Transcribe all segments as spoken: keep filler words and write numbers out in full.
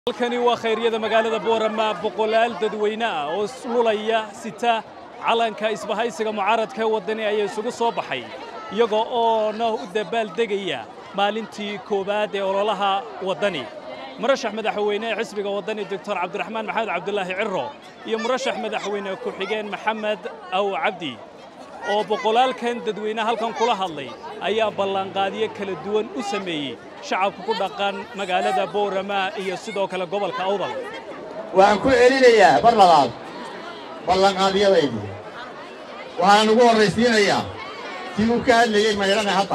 halkani waa khayriyada magaalada Boorama boqolaal dadweyne ah oo sululaya sita calanka isbahaysiga mucaaradka wadani ay isugu soo baxay iyagoo oo na u dabaal degaya maalintii koobaad ee ololaha wadani murashax madaxweyne xisbiga wadani Doctor Cabdiraxmaan Maxamed Cabdullaahi Cirro iyo murashax madaxweyne ku xigeen Maxamed Aw Cabdi oo boqolaalkan dadweyne halkan kula hadlay ayaa ballan qaadiye kala duwan u sameeyay shacabka ku dhaqan magaalada Boorama iyo sidoo kale gobolka Awdal waxaan ku celinayaa bar labaad ballan qaadiyadaydi waxaan ugu horeysiinayaa tii uu ka hadlayay magaalada hadda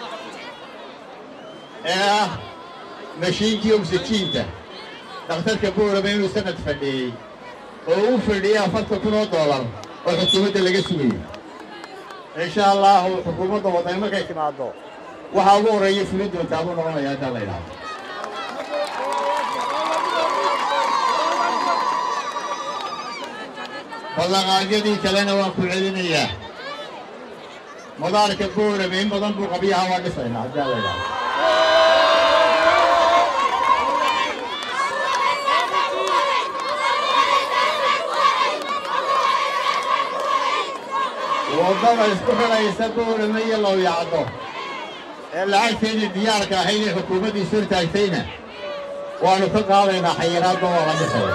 ee mashiinkii oxygen-ta dhakhtarka Boorama inuu sanad fadhiyay oo uu fadhiyay afartan kun oo dollar oo xukuumadda laga sugayay إن شاء الله حكومة وطنية ما كيف نعضو وحاولوا رئيس فلود وتعبون رأي هذا الله يلعب والله قاعدين كلنا وأكل علينا إياه مدارك الكورة بين بدن بقبيها واقفين هذا الله يلعب وضم يستحق يسبب المية لو يعضو العين فين الديار كهين حكومة يصير تايتينا وأنا فقط علينا حيرات وغنسة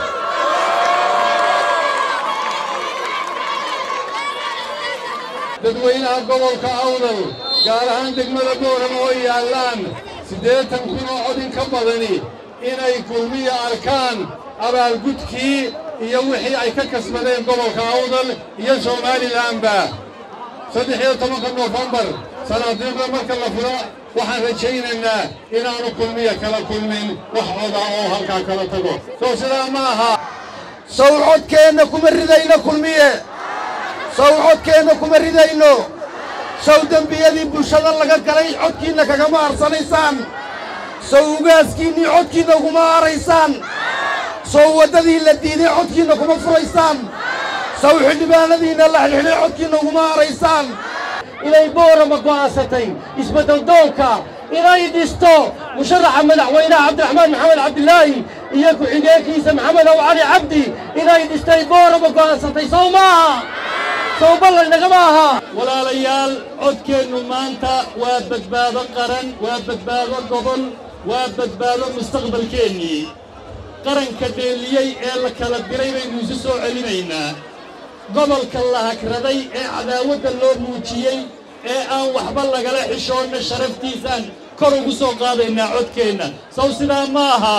dadweynaha gobolka Awdal gaar ahaan degmada Boorama oo yaalaan siddeetan kun oo cod in ka badani inay kulmiye arkaan abaalgudkii iyo wixii ay ka kasbadeen gobolka Awdal iyo Somalilandba saddex iyo tobanka November sanadka marka la furo waxaan rajaynaynaa inaanu kulmiye kala kulmin wax cod ah oo halka kala tago soo sidaa ma aha soo codkeena kuma ridayna kulmiye soo codkeena kuma ridayno soo dambiyadii bulshada laga galay codkiina kaga maarsanaysaan soo ugaaskiini codkiina kuma aaraysaan soo wadadii la diiday codkiina kuma furaysaan soo xildhibaanadiina la xilxilay codkiina kuma aaraysaan inay Boorama go'aasatay isbedel doonka inay dhisto musharaxa madaxweynaha Cabdiraxmaan Maxamed Cabdullaahi iyo ku xigeenkiisa Maxamed Aw Cabdi inay dhistay Boorama go'aasatay soo maaha soo ballan naga maaha walaalayaal codkeenu maanta waa badbaado qaran waa badbaado gobol waa badbaado mustaqbalkeennii qaranka dheeliyay ee la kala diray baynu isu soo celinaynaa gobolka la hakraday ee cadaawadda loo muujiyey ee aan waxba lagala xishoonna sharaftiisaan kor ugu soo qaadaynaa codkeenna sow sidaa ma aha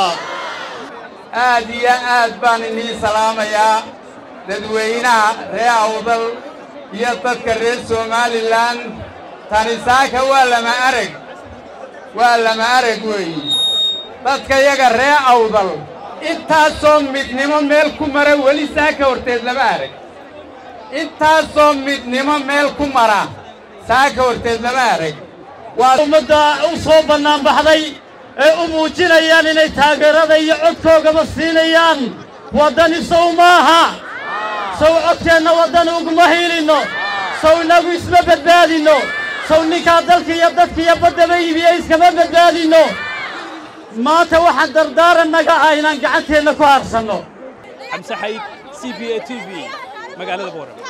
aad iyo aad baan inii salaamayaa dadweynaha reer Awdal iyo dadka reer Somaliland tani saaka waa lama arag waa lama arag weey dadka yaga reer Awdal intaasoo midnimo meel ku mara weli saaka horteed lama arag intaasoo midnimo meel ku mara saaka horteed lama arag waa ummadda u soo bannaan baxday ee u muujinayaan inay taageerada iyo codkoogaba siinayaan waddani sow maaha sow codkeenna waddani uguma hiilinno sow inagu isma badbaadinno sow ninkaa dalka iyo dadka iyo baddaba iibiye iskama badbaadinno maanta waxaan dardaaran naga ah inaan gacanteenna ku haarsanno xamse xayd C B A T V magaalada Boorama.